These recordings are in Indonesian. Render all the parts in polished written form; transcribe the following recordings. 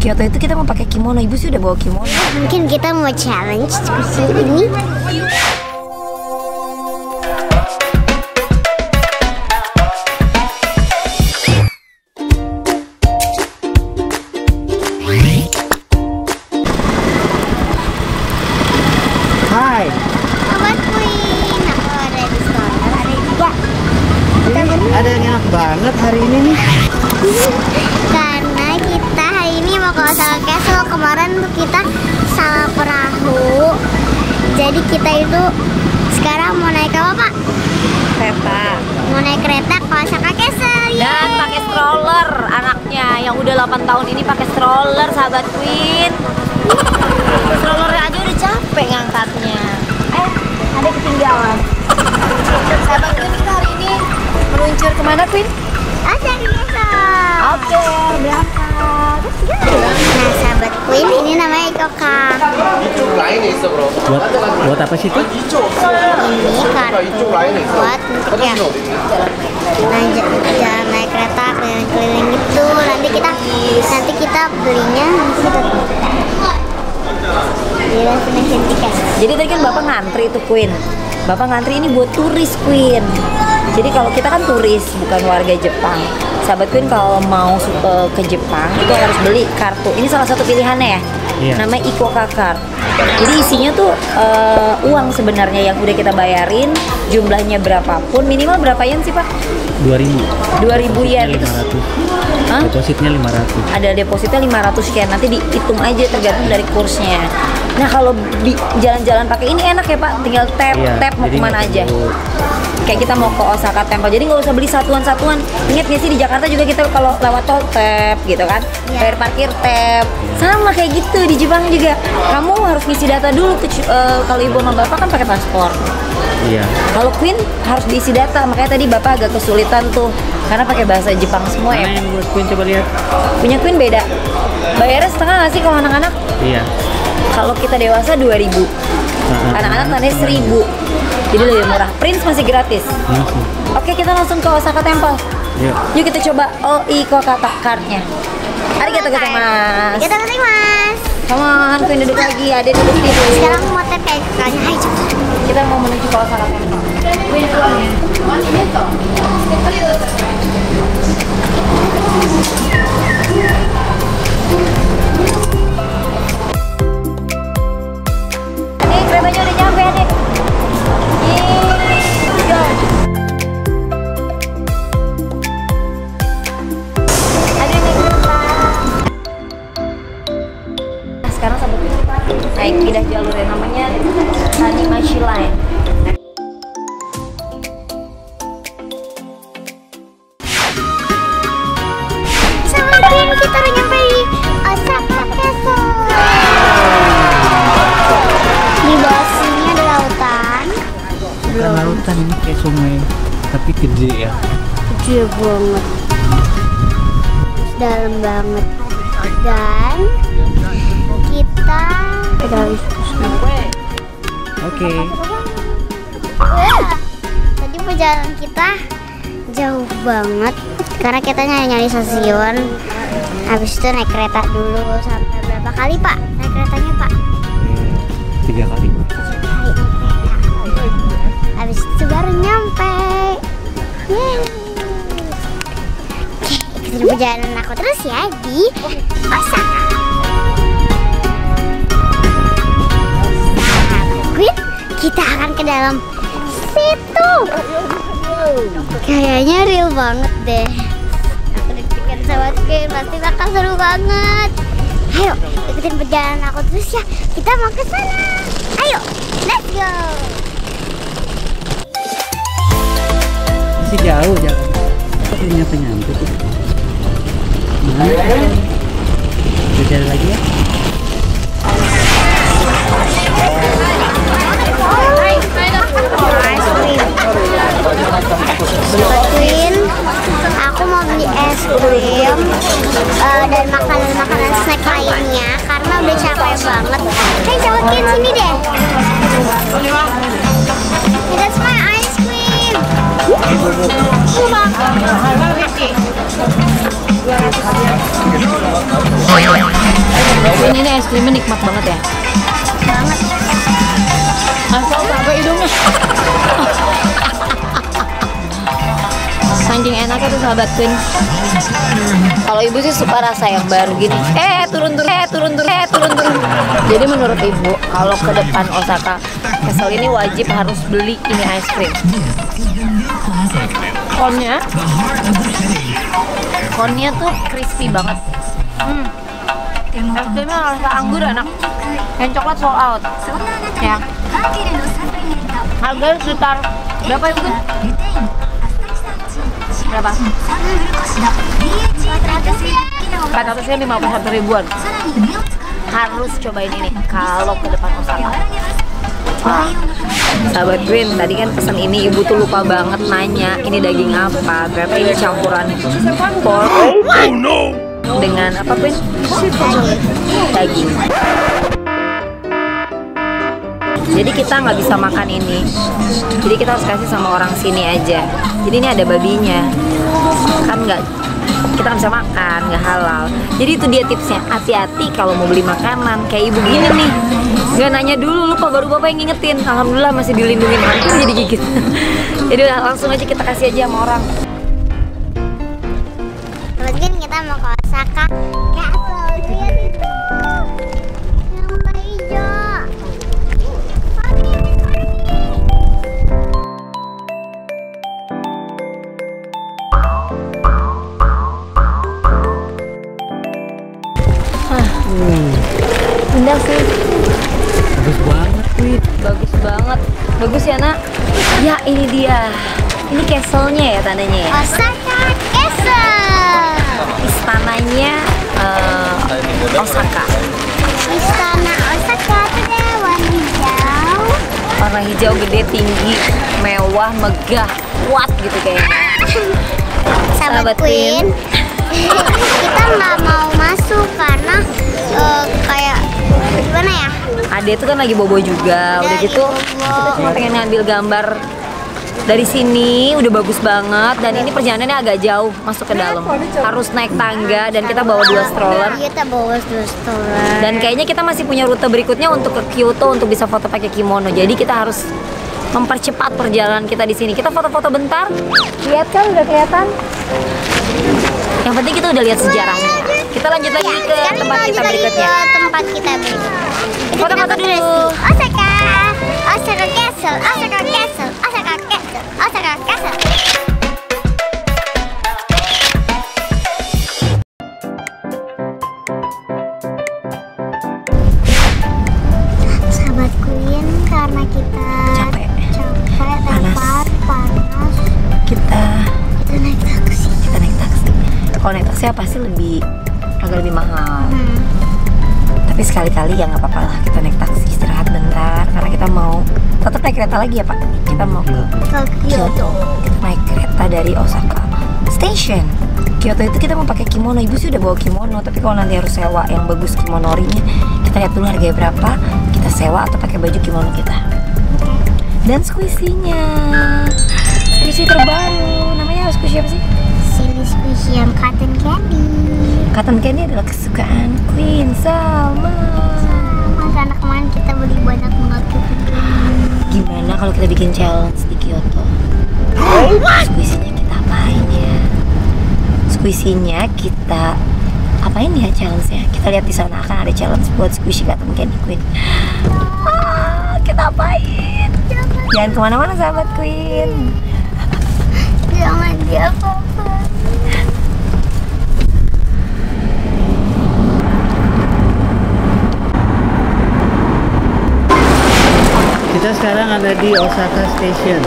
Kyoto itu kita mau pakai kimono. Ibu sih udah bawa kimono. Mungkin kita mau challenge kursi ini. Hai. Sobat Queen, aku ada di stroller, ada juga. Ada yang enak banget hari ini nih. Karena kita hari ini mau ke Osaka Castle. Kemarin tuh kita salah perahu. Jadi kita itu sekarang mau naik apa, Pak? Kereta. Mau naik kereta ke Osaka Castle. Dan pakai stroller anaknya yang udah 8 tahun ini pakai stroller, sahabat Queen. Strollernya aja udah capek ngangkatnya. Ada ketinggalan. Sahabat Queen, kita hari ini meluncur kemana, Queen? Osaka Castle. Oke, berangkat. Nah, sahabat Queen, ini namanya Ikoka. Buat apa sih tuh? Ini kartu buat untuk ya. Nah, jalan naik kereta keliling-keliling gitu. Nanti kita belinya di situ. Di destination ticket. Jadi tadi kan Bapak ngantri tuh, Queen. Bapak ngantri ini buat turis, Queen. Jadi kalau kita kan turis, bukan warga Jepang. Sahabat Queen kalau mau ke Jepang itu harus beli kartu. Ini salah satu pilihannya ya. Iya. Namanya Ikoka Card. Jadi isinya tuh uang sebenarnya yang udah kita bayarin, jumlahnya berapapun, minimal berapa yen sih, Pak? 2000. 2000 yen itu. 500. Hah? Depositnya 500. Ada depositnya 500 yen, nanti dihitung aja tergantung dari kursnya. Nah, kalau jalan-jalan pakai ini enak ya, Pak, tinggal tap mau jadi kemana nggak aja. perlu. Kayak kita mau ke Osaka Temple, jadi nggak usah beli satuan-satuan. Ingat nggak sih di Jakarta juga kita kalau lewat tol tap gitu kan, bayar parkir tap. Sama kayak gitu di Jepang juga. Kamu harus ngisi data dulu kalau ibu sama bapak kan pakai paspor. Iya. Kalau Queen harus diisi data, makanya tadi bapak agak kesulitan tuh karena pakai bahasa Jepang semua Mana ya. yang buat Queen coba lihat? Punya Queen beda. Bayarnya setengah nggak sih kalau anak-anak? Iya. Kalau kita dewasa 2000, anak-anak tandanya 1000. Jadi lebih murah. Prince masih gratis. Langsung. Oke, kita langsung ke Osaka Temple. Yuk. Yuk kita coba Ikoka Card-nya. Arigatou gozaimasu. Kita kasih Mas. Come on, Queen duduk lagi. Ada duduk di sini. Sekarang aku mau tap kayak kakaknya. Ayo cepet. Kita mau menuju ke Osaka Temple. Queen pulang. Nih, keretanya udah nyampe nih. Sekarang sahabat naik pindah jalur yang namanya Tanimachi Line. Sahabat Queen, kita udah nyampe di Osaka Castle. Di bawah sini ada lautan. Bukan lautan, ini kayak sungai, tapi gede ya. Gede banget. Dalam banget. Dan kita Oke. Tadi perjalanan kita jauh banget karena kita nyari stasiun. Habis itu naik kereta dulu sampai berapa kali, Pak? Naik keretanya, Pak? 3 kali. Habis itu baru nyampe. Yeay. Oke, ikutin perjalanan aku terus ya di Osaka. Queen, kita akan ke dalam situ. Kayaknya real banget deh. Aku deg-degan sahabat Queen, pasti bakal seru banget. Ayo, ikutin perjalanan aku terus ya. Kita mau ke sana. Ayo, let's go. Masih jauh jalan. Kok nyampe tuh? Mana? Kita jalan lagi ya. Queen, aku mau beli es krim dan makanan-makanan snack lainnya karena udah capek banget. Hey, sahabat Queen, sini deh. That's my ice cream. ini es krimnya nikmat banget ya. Banget. Asal sampai hidungnya. Saking enaknya tuh sahabat Queen. Kalau ibu sih suka rasa yang baru gini. Turun. Jadi menurut ibu, kalau ke depan Osaka Castle ini wajib harus beli ini es krim. Konnya tuh crispy banget. Es krimnya rasa anggur enak. Yang coklat sold out. Ya. Harganya sekitar berapa ibu? Berapa? 451 ribuan. Harus cobain ini kalau ke depan Osaka. Sahabat Queen, tadi kan pesan ini ibu tuh lupa banget nanya ini daging apa. Ternyata ini campuran pork dengan apa Queen? Daging. Jadi kita nggak bisa makan ini. Jadi kita harus kasih sama orang sini aja. Jadi ini ada babinya. Kan nggak, kita nggak bisa makan, nggak halal. Jadi itu dia tipsnya. Hati-hati kalau mau beli makanan kayak ibu gini nih. Nggak nanya dulu, lupa baru bapak yang ngingetin. Alhamdulillah masih dilindungin hantu jadi gigit. Jadi udah langsung aja kita kasih aja sama orang. Mungkin kita mau ke Osaka. Castle, lihat itu. Yang warna hijau. Indah sih. Bagus banget, Queen. Bagus banget. Bagus ya nak? Ya ini dia. Ini castle-nya ya tandanya ya? Osaka Castle. Istananya Osaka. Istana Osaka ada warna hijau. Warna hijau gede, tinggi, mewah, megah, kuat gitu kayaknya. Sahabat Queen. Kita nggak mau masuk karena kayak gimana ya? Ade itu kan lagi bobo juga, udah gitu kita cuma pengen ngambil gambar dari sini, udah bagus banget. Dan ini perjalanannya agak jauh masuk ke dalam, harus naik tangga dan kita bawa 2 stroller. Kita bawa 2 stroller. Dan kayaknya kita masih punya rute berikutnya untuk ke Kyoto untuk bisa foto pakai kimono. Jadi kita harus mempercepat perjalanan kita di sini. Kita foto-foto bentar. Lihat kan, udah kelihatan. Yang penting kita udah lihat sejarahnya. Kita lanjut lagi ke tempat kita berikutnya. Tempat kita berikutnya. Foto-foto dulu. Osaka, Osaka Castle, Osaka Castle, Osaka Castle, Osaka Castle. Sahabat Queen, karena kita Capek, panas, Kita naik taksi. kalau naik taksi pasti agak lebih mahal. Tapi sekali-kali ya nggak apa-apa lah, kita naik taksi istirahat bentar karena kita mau tetap naik kereta lagi ya Pak. Kita mau ke Kyoto. Kita naik kereta dari Osaka Station. Kyoto itu kita mau pakai kimono. Ibu sih udah bawa kimono, tapi kalau nanti harus sewa yang bagus kimonorinya, kita lihat dulu harganya berapa. Kita sewa atau pakai baju kimono kita. Dan squishy-nya, squishy terbaru, namanya squishy apa sih? Squishy yang cotton candy. Cotton candy adalah kesukaan Queen sama. Karena kemarin kita beli banyak banget cotton candy. Gimana kalau kita bikin challenge di Kyoto? Squishy-nya kita apain ya? Squishy-nya kita apain ya challenge-nya? Kita lihat di sana akan ada challenge buat squishy cotton candy Queen. Kita apain? Jangan kemana-mana sahabat Queen. Jangan diapa-apa. Kita sekarang ada di Osaka Station.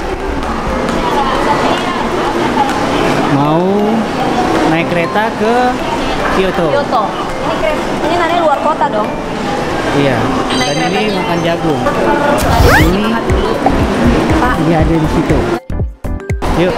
Mau naik kereta ke Kyoto. Ini nanti luar kota dong. Iya. Naik Dan ini keretanya. makan jagung. Ini Pak. Ini ada di situ. Yuk.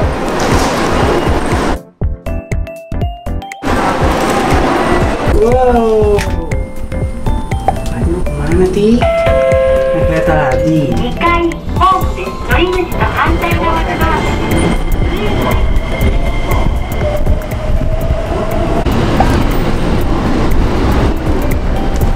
Wow. Aduh, kemana Ti? Naik kereta lagi. 2階ホームで乗り口の反対側のドアです。 Sahabat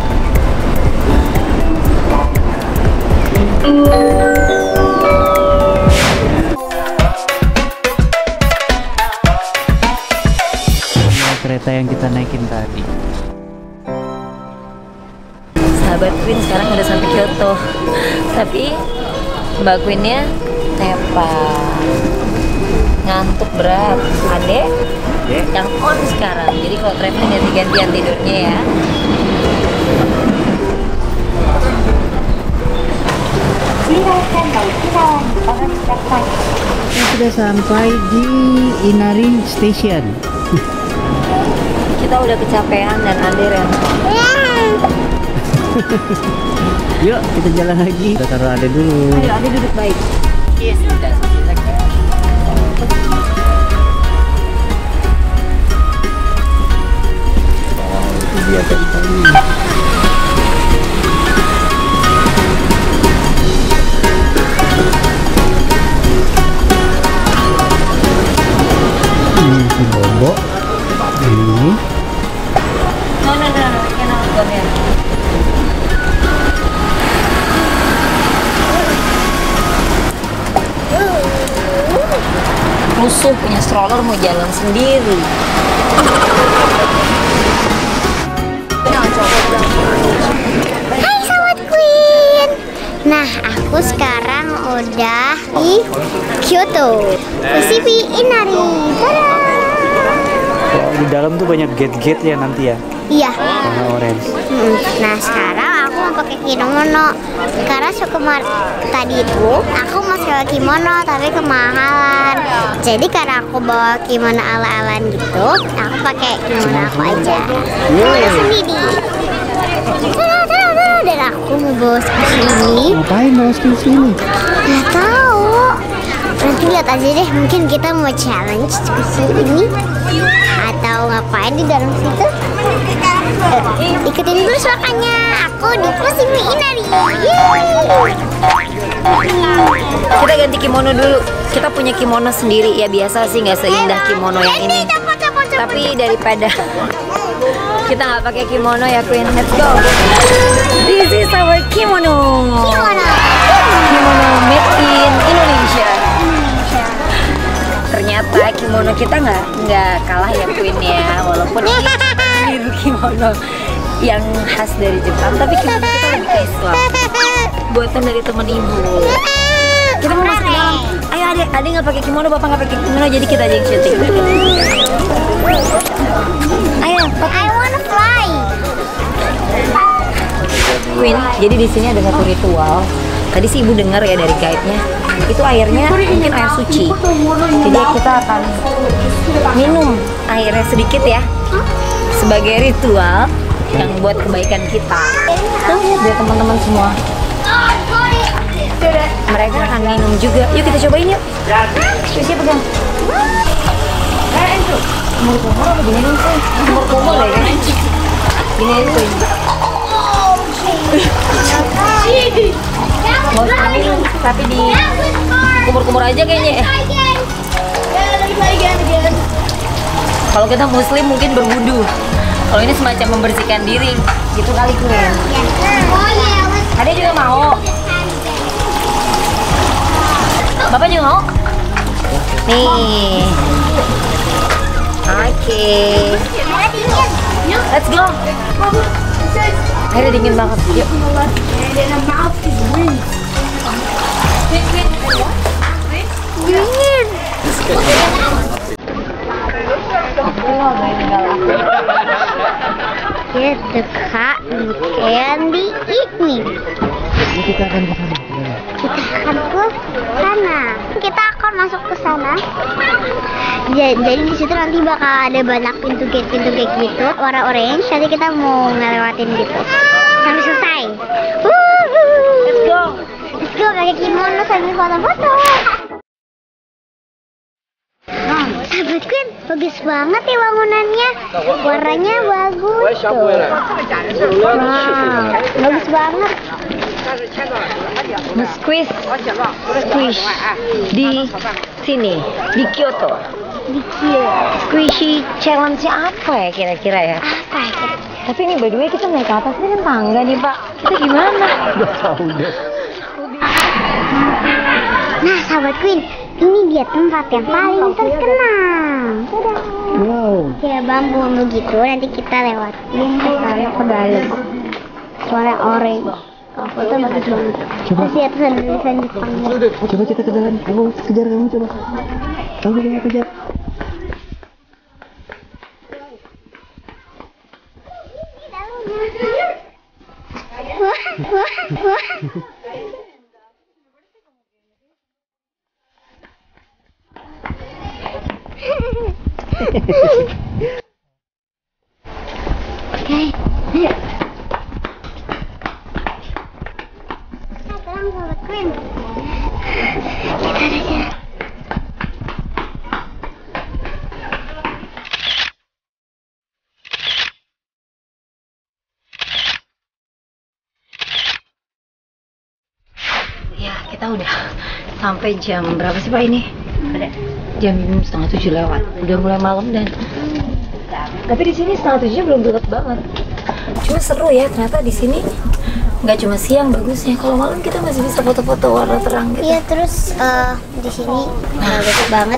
kereta yang kita naikin tadi. Sahabat Queen sekarang udah sampai Kyoto, tapi Mbak Queennya tepa, ngantuk berat. Adek yang on sekarang, jadi kalau traveling ganti-gantian tidurnya ya. Kita sudah sampai di Inari Station. Kita udah kecapean dan Ade rem. Yuk kita jalan lagi. Kita taruh Ade dulu. Ayo Ade duduk baik. Yes, Dia tadi kali. Ini Bobo. Ini. No, cannot go here. Musuh punya stroller mau jalan sendiri. Hai Sobat Queen. Nah, aku sekarang udah di Kyoto, Fushimi Inari. Tada! Di dalam tuh banyak gate-gate ya nanti ya. Iya. Warna orange. Nah, sekarang aku mau pakai kimono. Karena tadi itu aku mau sewa kimono tapi kemahalan. Jadi karena aku bawa kimono ala-alan gitu, aku pakai kimono aku aja. Kimono sendiri. Tada. Dan aku mau bawa ke sini. Ngapain bawa ke sini? Nggak tahu. Nanti lihat aja deh. Mungkin kita mau challenge ke sini atau ngapain di dalam situ. Ikutin terus makanya. Aku di Fushimi Inari. Kita ganti kimono dulu. Kita punya kimono sendiri ya, biasa sih nggak seindah kimono yang ini. Tapi daripada kita nggak pakai kimono ya Queen, let's go. This is our kimono. Kimono made in Indonesia. Ternyata kimono kita nggak kalah ya Queen ya, walaupun ini kimono yang khas dari Jepang, tapi kimono kita lebih ke Islam. Buatan dari teman ibu. Kita mau masuk ke dalam. Ayo adek nggak pakai kimono, bapak nggak pakai kimono, jadi kita aja yang syuting. Ayo, I wanna fly. Queen, jadi di sini ada satu ritual. Tadi sih ibu dengar ya dari guide-nya. Itu airnya mungkin air suci. Jadi kita akan minum airnya sedikit ya, sebagai ritual yang buat kebaikan kita. Tuh lihat deh teman-teman semua. Mereka akan minum juga. Yuk kita cobain yuk. Siapa pegang? Kumur-kumur apa gini nih? Kumur-kumur deh kan? Gini tuh. Mau minum tapi di kumur-kumur aja kayaknya. Kalau kita muslim mungkin berwudu. Kalau ini semacam membersihkan diri. Gitu kali Queen. Ada juga mau. Bapak juga mau? Nih. Oke. Let's go. Airnya dingin banget. Yuk. Dingin. Kita kak candy ini. Kita akan ke sana. Kita akan masuk ke sana. Jadi di situ nanti bakal ada banyak pintu gate gitu warna orange. Nanti kita mau ngelewatin gitu sampai selesai. Let's go. Let's go pakai kimono sambil foto-foto. Sahabat Queen, bagus banget ya bangunannya. Warnanya bagus. Wow, bagus banget. Squish di sini di Kyoto. Squishy challenge apa ya kira-kira ya? Apa ya? Tapi ini by the way kita naik ke atas ini kan tangga nih Pak. Kita gimana? Udah tahu deh. Nah sahabat Queen, ini dia tempat yang paling terkenal. Dadah. Wow. Kayak bambu begitu, nanti kita lewatin ke sana ke dalam. Suara oranye. Foto bagus banget. Coba. Masih atas tulisan Jepangnya. Coba kita ke dalam. Kamu kejar kamu coba. Kamu kejar. Ya, kita udah sampai jam berapa sih Pak ini? Jam 6:30 lewat. Udah mulai malam dan tapi di sini 6:30 belum gelap banget. Cuma seru ya, ternyata di sini nggak cuma siang bagusnya. Kalau malam kita masih bisa foto-foto warna terang gitu. Iya, terus di sini bagus banget.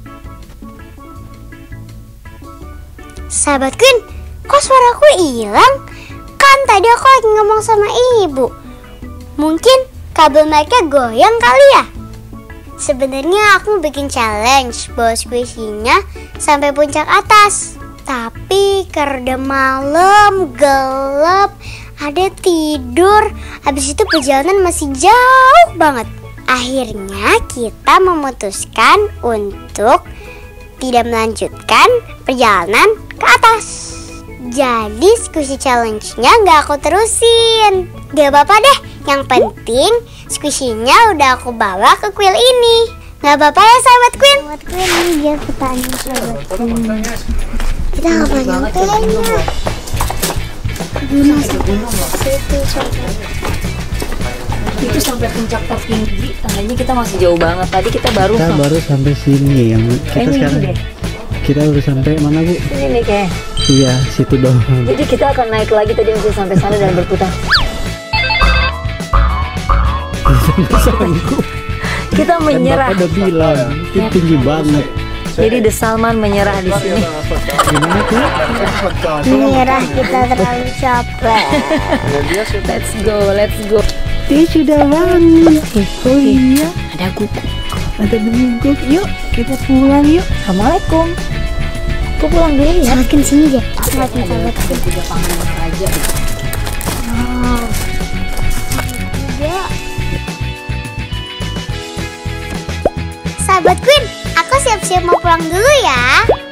Sahabat Queen, kok suaraku hilang? Kan tadi aku lagi ngomong sama ibu. Mungkin kabel mic-nya goyang kali ya? Sebenarnya aku bikin challenge bawa squishy-nya sampai puncak atas. Tapi karena malam, gelap, ada tidur. Habis itu perjalanan masih jauh banget. Akhirnya kita memutuskan untuk tidak melanjutkan perjalanan ke atas. Jadi squishy challenge-nya nggak aku terusin. Gak apa-apa deh, yang penting squishy-nya udah aku bawa ke kuil ini. Gak apa-apa ya sahabat Queen? Sahabat Queen, ini dia petanya sahabat Queen. Kita kapan nyampenya? Itu sampai puncak tertinggi, tandanya kita masih jauh banget. Tadi kita baru sampai sini yang kita sekarang. Kita udah sampai mana Bu? Sini nih kayak. Iya, situ doang. Jadi kita akan naik lagi tadi masih sampai sana dan berputar. Kita menyerah. Kan Bapak udah bilang, itu tinggi banget. Jadi The Salman menyerah di sini. Gimana tuh? Menyerah, kita terlalu capek. Let's go. Dia sudah bangun. Oh iya, Ada guguk. ada guguk. Yuk, kita pulang yuk. Assalamualaikum. Aku pulang dulu ya. Sahabat Queen sini deh. Sahabat Queen. Tiga pangan aja. Sahabat Queen, aku siap-siap mau pulang dulu ya.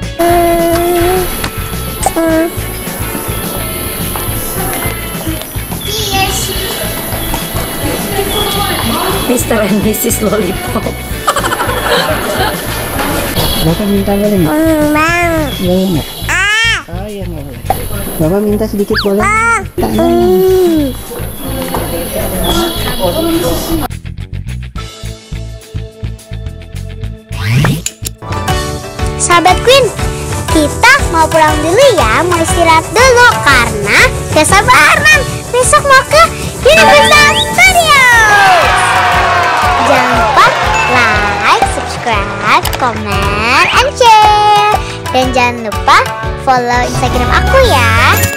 Mr. and Mrs. Lollipop. Bapak minta boleh nggak? Bang. Boleh nggak? Oh iya nggak boleh. Bapak minta sedikit boleh? Sahabat Queen, kita mau pulang dulu ya, mau istirahat dulu karena gak sabaran besok mau ke Universal Studios. Jangan lupa like, subscribe, comment, and share. Dan jangan lupa follow Instagram aku ya.